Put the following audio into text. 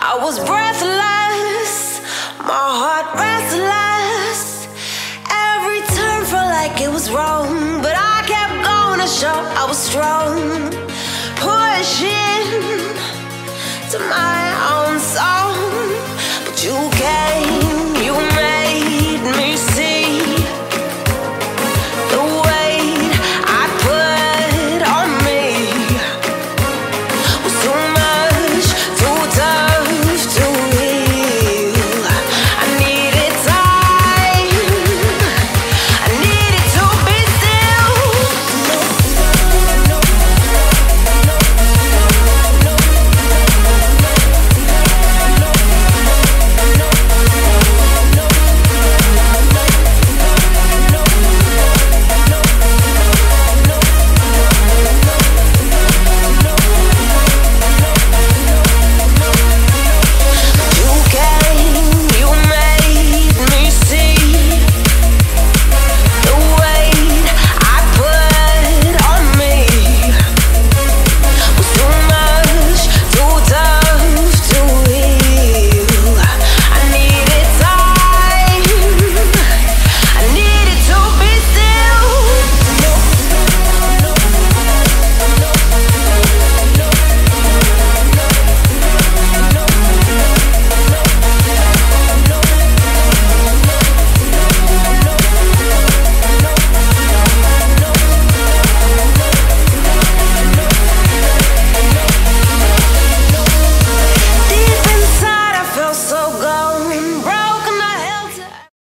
I was breathless, my heart restless. Every turn felt like it was wrong, but I kept going to show I was strong. Pushing to my own soul.